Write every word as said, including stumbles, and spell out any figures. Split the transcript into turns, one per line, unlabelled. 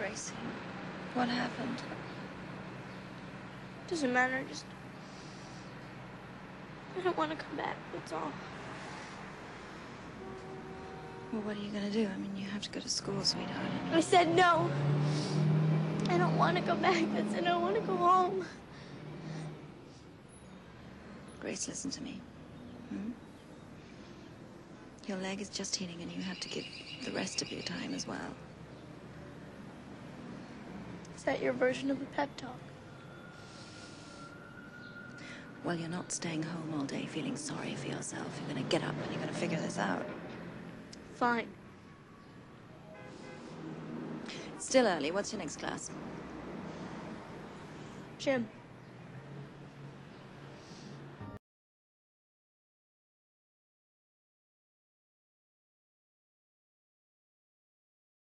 Gracie? What happened?
Doesn't matter, just... I don't want to come back, that's all.
Well, what are you gonna do? I mean, you have to go to school, sweetheart.
I said no. I don't want to go back. I said I want to go home.
Grace, listen to me. Hmm? Your leg is just healing, and you have to give the rest of your time as well.
Is that your version of a pep talk?
Well, you're not staying home all day feeling sorry for yourself. You're gonna get up and you're gonna figure this out.
Fine.
It's still early. What's your next class?
Gym.